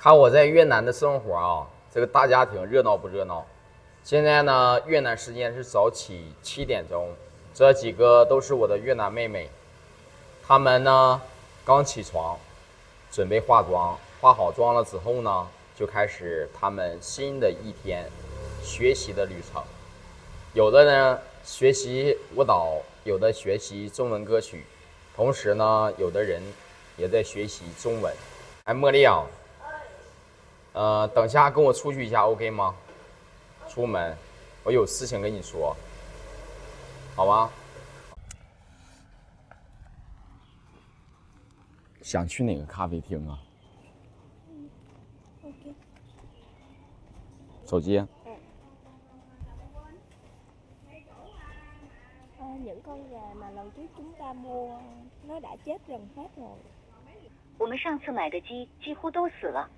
看我在越南的生活啊，这个大家庭热闹不热闹？现在呢，越南时间是早起7点钟，这几个都是我的越南妹妹，她们呢刚起床，准备化妆，化好妆了之后呢，就开始她们新的一天学习的旅程。有的呢学习舞蹈，有的学习中文歌曲，同时呢，有的人也在学习中文。哎，茉莉啊，等下跟我出去一下 ，OK 吗？出门，我有事情跟你说，好吗？想去哪个咖啡厅啊 ？OK。 手机。 Những con gà mà lần trước chúng ta mua nó đã chết gần hết rồi. 我们上次买的鸡几乎都死了，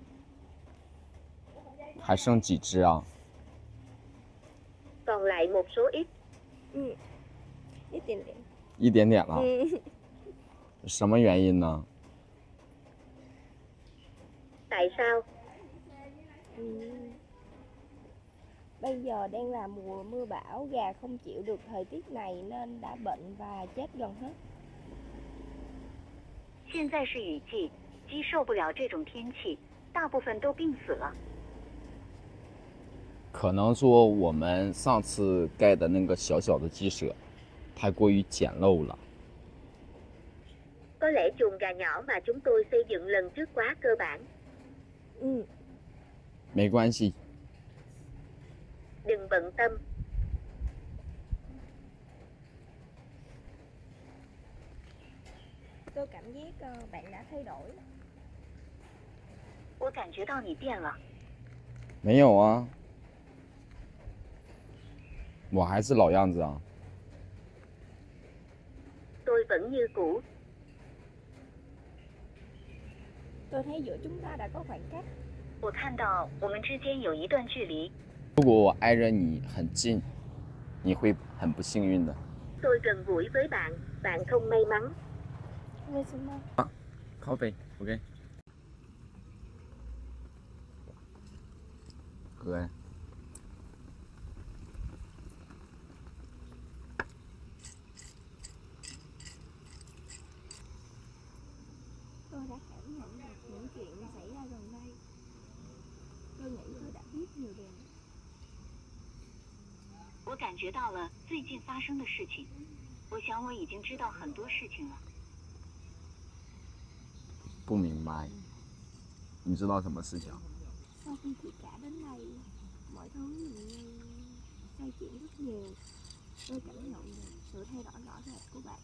还剩几只啊？ còn lại một số ít. Ít点点。 一点点了。什么原因呢？ Tại sao? Bây giờ đang là mùa mưa bão, gà không chịu được thời tiết này nên đã bệnh và chết gần hết. 现在是雨季，鸡受不了这种天气，大部分都病死了。 可能说我们上次盖的那个小小的鸡舍太过于简陋了。 Có lẽ chuồng gà nhỏ mà chúng tôi xây dựng lần trước quá cơ bản. 没关系。 Đừng bận tâm. Tôi cảm giác bạn đã thay đổi. 我感觉到你变了。 没有啊，我还是老样子啊。 Tôi vẫn như cũ. Tôi thấy giữa chúng ta đã có khoảng cách. 我看到我们之间有一段距离。 如果我挨着你很近，你会很不幸运的。 Tôi gần gũi với bạn, bạn không may mắn. 为什么？ 咖啡 ，OK。喝呀。 Tôi đã cảm nhận được những chuyện xảy ra gần đây. Tôi nghĩ tôi đã biết nhiều điều. 我感觉到了最近发生的事情，我想我已经知道很多事情了。 不明白，你知道什么事情？ Sau khi chị cả đến đây, mọi thứ dường như xoay chuyển rất nhiều. Tôi cảm nhận được sự thay đổi rõ rệt của bạn.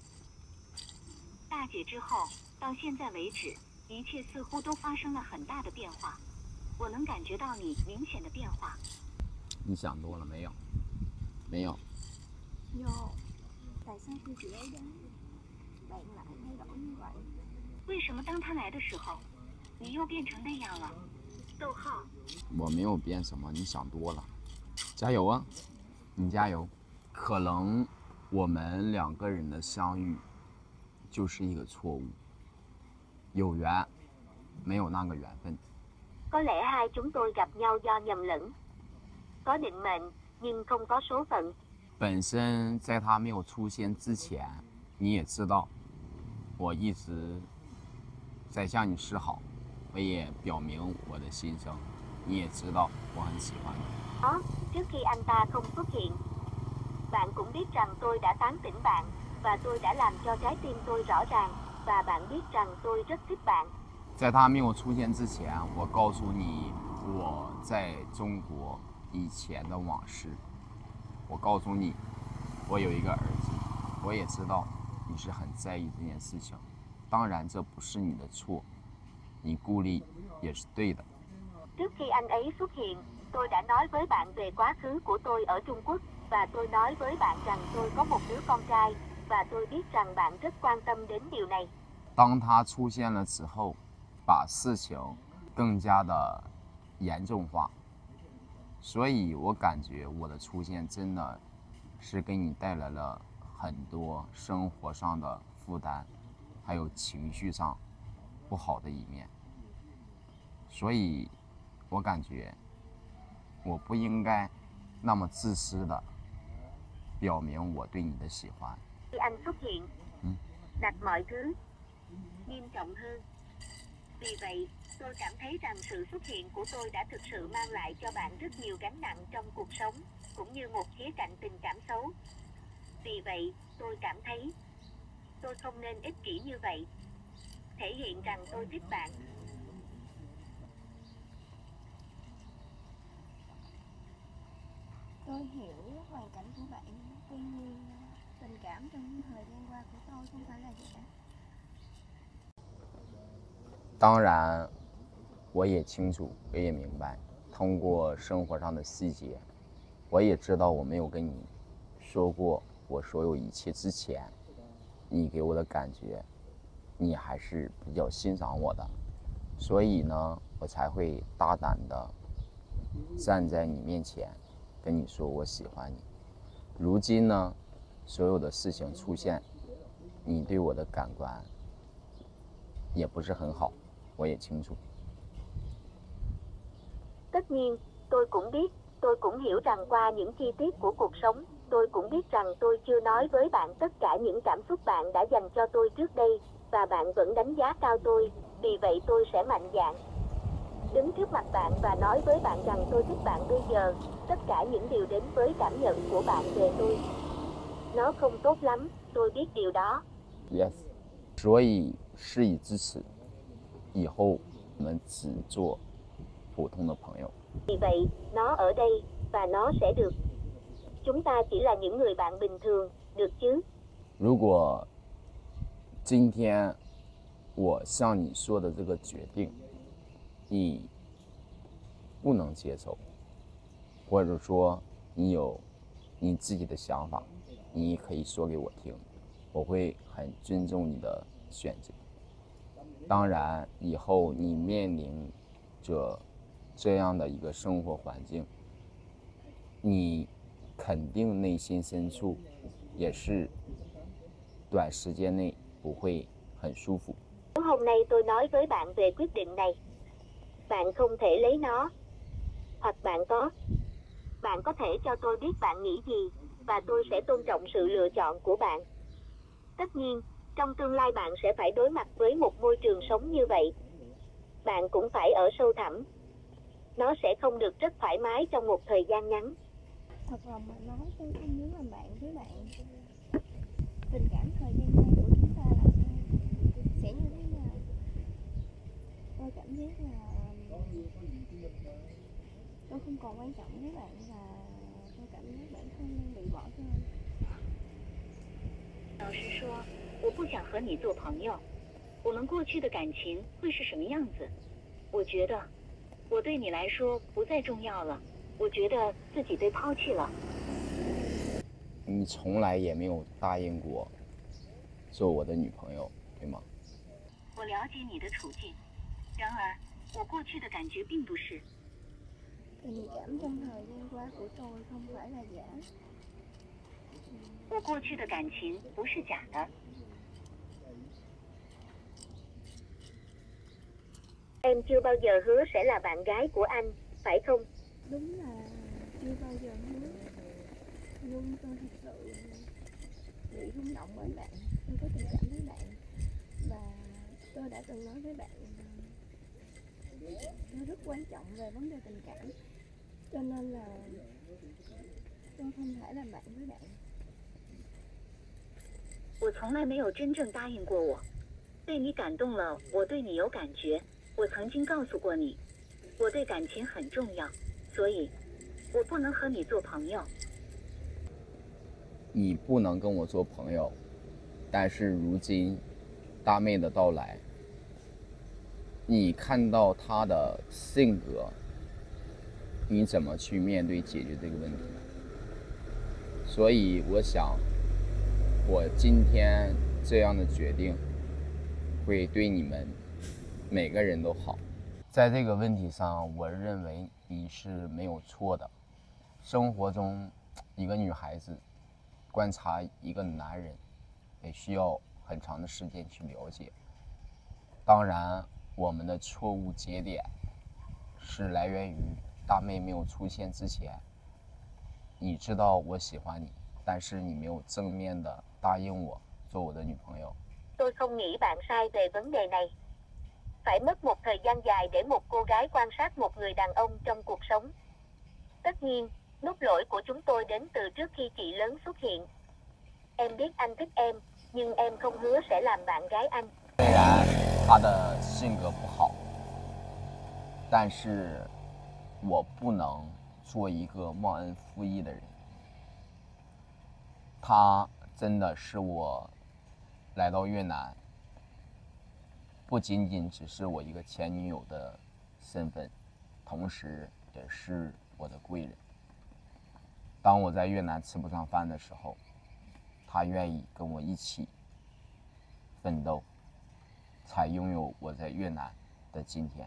大姐之后，到现在为止，一切似乎都发生了很大的变化。我能感觉到你明显的变化。 你想多了没有？没有。 Yo, tại sao khi chị ấy đến, bạn lại thay đổi như vậy? 为什么当他来的时候，你又变成那样了？逗号。 我没有变什么，你想多了。加油啊！你加油。可能我们2个人的相遇就是一个错误，有缘，没有那个缘分。 Có lẽ hai chúng tôi gặp nhau do nhầm lẫn. Có định mệnh, nhưng không có số phận. 本身在他没有出现之前，你也知道，我一直在向你示好，我也表明我的心声，你也知道我很喜欢你。 Đó, trước khi anh ta không xuất hiện, bạn cũng biết rằng tôi đã tán tỉnh bạn, và tôi đã làm cho trái tim tôi rõ ràng, và bạn biết rằng tôi rất thích bạn. 在他没有出现之前，我告诉你我在中国以前的往事。我告诉你，我有一个儿子，我也知道你是很在意这件事情。当然，这不是你的错，你顾虑也是对的。 Trước khi anh ấy xuất hiện, tôi đã nói với bạn về quá khứ của tôi ở Trung Quốc, và tôi nói với bạn rằng tôi có một đứa con trai, và tôi biết rằng bạn rất quan tâm đến điều này. 当他出现了之后，把事情更加的严重化，所以我感觉我的出现真的是给你带来了很多生活上的负担，还有情绪上不好的一面。 所以我感觉我不应该那么自私的表明我对你的喜欢。 Khi anh xuất hiện, đặt mọi thứ nghiêm trọng hơn. Vì vậy, tôi cảm thấy rằng sự xuất hiện của tôi đã thực sự mang lại cho bạn rất nhiều gánh nặng trong cuộc sống, cũng như một khía cạnh tình cảm xấu. Vì vậy, tôi cảm thấy tôi không nên ích kỷ như vậy. Thể hiện rằng tôi thích bạn. Tôi hiểu hoàn cảnh của bạn, tuy nhiên tình cảm trong thời gian qua của tôi không phải là giả. 当然，我也清楚，我也明白，通过生活上的细节，我也知道我没有跟你说过我所有一切之前，你给我的感觉，你还是比较欣赏我的，所以呢，我才会大胆的站在你面前，跟你说我喜欢你。如今呢，所有的事情出现，你对我的感官也不是很好，我也清楚。 Tất nhiên, tôi cũng biết, tôi cũng hiểu rằng qua những chi tiết của cuộc sống, tôi cũng biết rằng tôi chưa nói với bạn tất cả những cảm xúc bạn đã dành cho tôi trước đây, và bạn vẫn đánh giá cao tôi, vì vậy tôi sẽ mạnh dạn đứng trước mặt bạn và nói với bạn rằng tôi thích bạn bây giờ, tất cả những điều đến với cảm nhận của bạn về tôi. Nó không tốt lắm, tôi biết điều đó. Yes， 所以事已至此，以后我们只做普通的朋友。 Vì vậy, nó ở đây, và nó sẽ được. Chúng ta chỉ là những người bạn bình thường, được chứ? 如果今天我向你说的这个决定，你不能接受，或者说你有你自己的想法，你可以说给我听，我会很尊重你的选择。当然，以后你面临着这样的一个生活环境，你肯定内心深处也是短时间内不会很舒服。 Hôm nay tôi nói với bạn về quyết định này. Bạn không thể lấy nó. Hoặc bạn có thể cho tôi biết bạn nghĩ gì, và tôi sẽ tôn trọng sự lựa chọn của bạn. Tất nhiên, trong tương lai bạn sẽ phải đối mặt với một môi trường sống như vậy. Bạn cũng phải ở sâu thẳm. Nó sẽ không được rất thoải mái trong một thời gian ngắn. Thật lòng mà nói, tôi không muốn làm bạn với bạn. Tình cảm thời gian nay của chúng ta là sao? Sẽ như thế nào? Tôi cảm giác là tôi không còn quan trọng với bạn, và tôi cảm giác bản thân đang bị bỏ rơi. 老实说，我不想和你做朋友。我们过去的感情会是什么样子？我觉得，我对你来说不再重要了。我觉得自己被抛弃了。 你从来也没有答应过做我的女朋友，对吗？ 我了解你的处境，然而我过去的感觉并不是。 Tình cảm trong thời gian qua của tôi không phải là giả. 我过去的感情不是假的。Em chưa bao giờ hứa sẽ là bạn gái của anh, phải không? Đúng là chưa bao giờ hứa, nhưng tôi thật sự bị rung động bởi bạn. Tôi có tình cảm với bạn, và tôi đã từng nói với bạn tôi rất quan trọng về vấn đề tình cảm, cho nên là tôi không thể làm bạn với bạn. 我从来没有真正答应过我，被你感动了，我对你有感觉。我曾经告诉过你，我对感情很重要，所以我不能和你做朋友。 你不能跟我做朋友，但是如今大妹的到来，你看到她的性格，你怎么去面对解决这个问题呢？所以我想，我今天这样的决定会对你们每个人都好。在这个问题上，我认为你是没有错的。生活中，一个女孩子观察一个男人，也需要很长的时间去了解。当然，我们的错误节点是来源于大妹没有出现之前，你知道我喜欢你，但是你没有正面的答应我做我的女朋友。 Tôi không nghĩ bạn sai về vấn đề này. Phải mất một thời gian dài để một cô gái quan sát một người đàn ông trong cuộc sống. Tất nhiên, nốt lỗi của chúng tôi đến từ trước khi chị lớn xuất hiện. Em biết anh thích em, nhưng em không hứa sẽ làm bạn gái anh. 虽然他的性格不好，但是我不能做一个忘恩负义的人。他真的是我来到越南，不仅仅只是我一个前女友的身份，同时也是我的贵人。当我在越南吃不上饭的时候，他愿意跟我一起奋斗，才拥有我在越南的今天。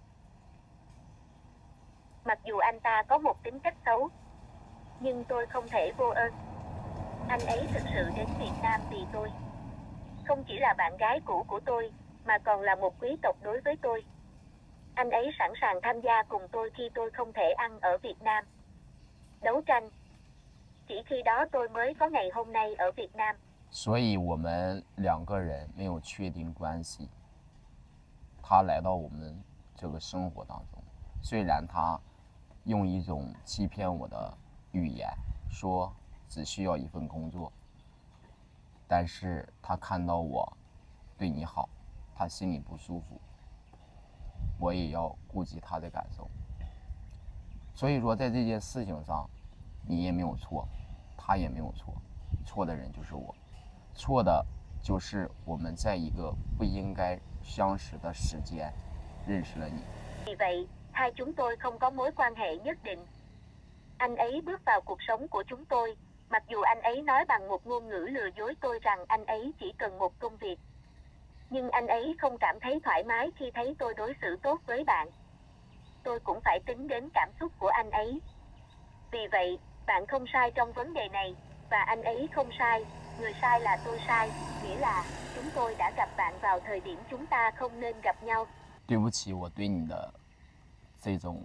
Mặc dù anh ta có một tính cách xấu, nhưng tôi không thể vô ơn. Anh ấy thực sự đến Việt Nam vì tôi. Không chỉ là bạn gái cũ của tôi, mà còn là một quý tộc đối với tôi. Anh ấy sẵn sàng tham gia cùng tôi khi tôi không thể ăn ở Việt Nam. Đấu tranh. Chỉ khi đó tôi mới có ngày hôm nay ở Việt Nam. 所以我们两个人没有确定关系。他来到我们这个生活当中，虽然他用一种欺骗我的语言说只需要一份工作，但是他看到我对你好，他心里不舒服，我也要顾及他的感受。所以说在这件事情上，你也没有错，他也没有错，错的人就是我，错的就是我们在一个不应该相识的时间认识了你。 Vì vậy, hai chúng tôi không có mối quan hệ nhất định. Anh ấy bước vào cuộc sống của chúng tôi, mặc dù anh ấy nói bằng một ngôn ngữ lừa dối tôi rằng anh ấy chỉ cần một công việc. Nhưng anh ấy không cảm thấy thoải mái khi thấy tôi đối xử tốt với bạn. Tôi cũng phải tính đến cảm xúc của anh ấy. Vì vậy, bạn không sai trong vấn đề này, và anh ấy không sai, người sai là tôi sai, nghĩa là chúng tôi đã gặp bạn vào thời điểm chúng ta không nên gặp nhau. 对不起，我对你的这种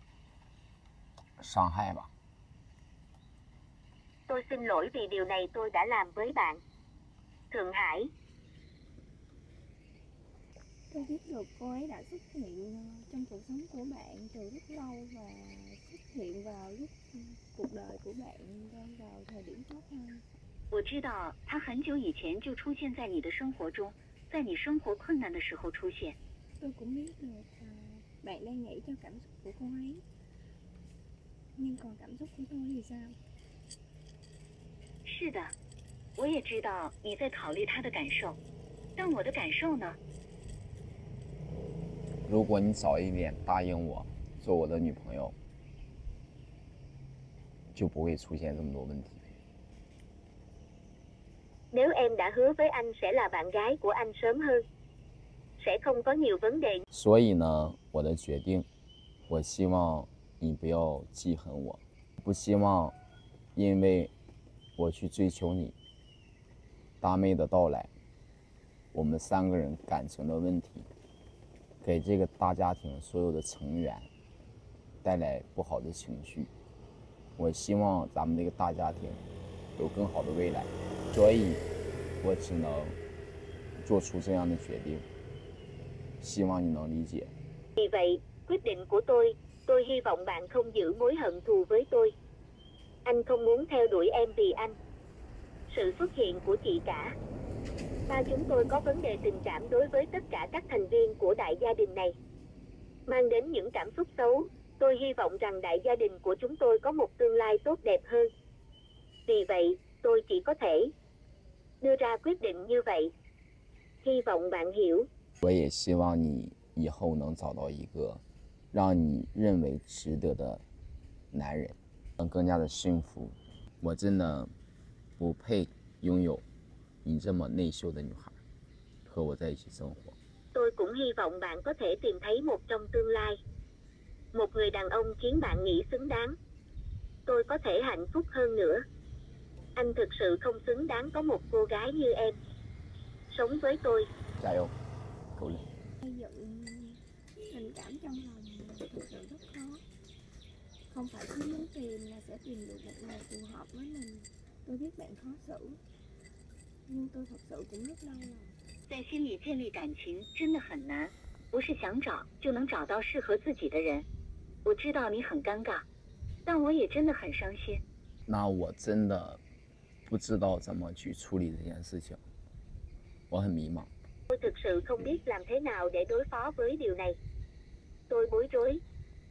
伤害吧。 Tôi xin lỗi vì điều này tôi đã làm với bạn. Thượng Hải. Tôi biết được cô ấy đã xuất hiện trong cuộc sống của bạn từ rất lâu và xuất hiện vào lúc cuộc đời của bạn đang vào thời điểm khó khăn. 我知道他很久以前就出现在你的生活中，在你生活困难的时候出现。 Tôi cũng biết được bạn đang nghĩ cho cảm xúc của cô ấy. Nhưng còn cảm xúc của tôi thì sao? 是的，我也知道你在考虑他的感受，但我的感受呢？ 如果你早一点答应我做我的女朋友，就不会出现这么多问题。 Nếu em đã hứa với anh sẽ là bạn gái của anh sớm hơn, sẽ không có nhiều vấn đề. 所以呢，我的决定，我希望你不要记恨我，不希望因为我去追求你，大妹的到来，我们三个人感情的问题，给这个大家庭所有的成员带来不好的情绪。我希望咱们这个大家庭有更好的未来，所以我只能做出这样的决定，希望你能理解。 Vì vậy, quyết định của tôi hy vọng bạn không giữ mối hận thù với tôi. Anh không muốn theo đuổi em vì anh. Sự xuất hiện của chị cả. Ba chúng tôi có vấn đề tình cảm đối với tất cả các thành viên của đại gia đình này. Mang đến những cảm xúc xấu, tôi hy vọng rằng đại gia đình của chúng tôi có một tương lai tốt đẹp hơn. Vì vậy, tôi chỉ có thể đưa ra quyết định như vậy. Hy vọng bạn hiểu. 我也希望你以后能找到一个让你认为值得的男人，能更加的幸福。我真的不配拥有你这么内秀的女孩，和我在一起生活。 Tôi cũng hy vọng bạn có thể tìm thấy một trong tương lai. Một người đàn ông khiến bạn nghĩ xứng đáng. Tôi có thể hạnh phúc hơn nữa. Anh thực sự không xứng đáng có một cô gái như em. Sống với tôi. 加油，够力！ Xây dựng tình Tình cảm trong lòng thực sự rất khó. Không phải cứ muốn tìm là sẽ tìm được một người phù hợp với mình. Tôi biết bạn khó xử, nhưng tôi thật sự cũng rất đau lòng. 在心里建立感情真的很难，不是想找就能找到适合自己的人。我知道你很尴尬，但我也真的很伤心。 那我真的不知道怎么去处理这件事情，我很迷茫。 Tôi thực sự không biết làm thế nào để đối phó với điều này. Tôi bối rối.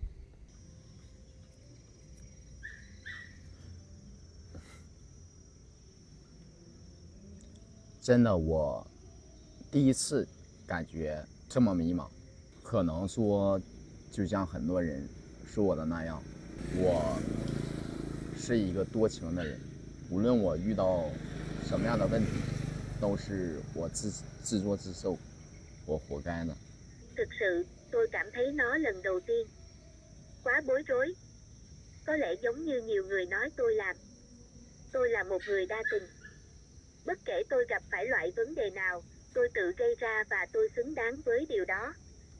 真的，我第一次感觉这么迷茫。可能说，就像很多人说的那样，我是一个多情的人，无论我遇到什么样的问题，都是我自作自受，我活该的。 Thực sự, tôi cảm thấy nó lần đầu tiên. Quá bối rối. Có lẽ giống như nhiều người nói tôi làm. Tôi là một người đa tình. Bất kể tôi gặp phải loại vấn đề nào, tôi tự gây ra và tôi xứng đáng với điều đó.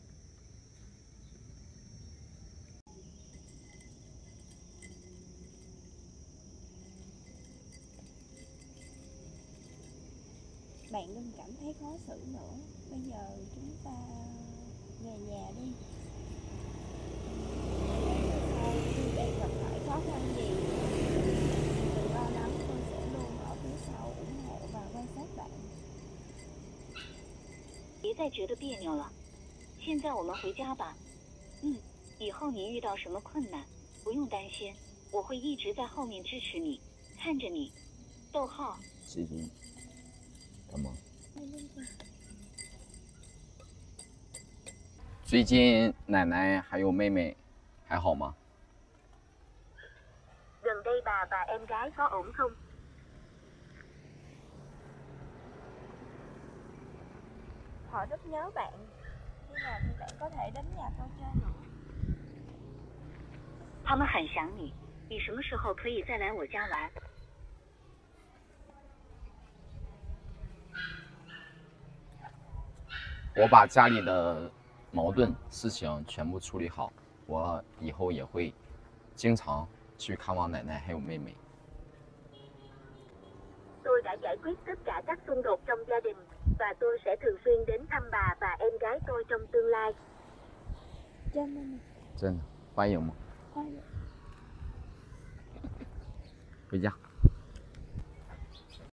Bạn đừng cảm thấy khó xử nữa. Bây giờ chúng ta về nhà đi. Sau khi bạn gặp phải khó khăn gì, đừng lo lắng, tôi sẽ luôn ở phía sau ủng hộ và quan sát bạn. 别再觉得别扭了，现在我们回家吧。以后你遇到什么困难，不用担心，我会一直在后面支持你，看着你。逗号。 谢谢你。干嘛？最近奶奶还有妹妹还好吗？ Gần đây bà và em gái có ổn không? Họ rất nhớ bạn. Khi nào thì bạn có thể đến nhà tôi chơi nữa? 他们很想你，你什么时候可以再来我家玩？ 我把家里的矛盾事情全部处理好，我以后也会经常去看望奶奶还有妹妹。 Tôi đã giải quyết tất cả các xung đột trong gia đình và tôi sẽ thường xuyên đến thăm bà và em gái tôi trong tương lai. 真的吗？ 真的，欢迎吗？ 欢迎。 回家。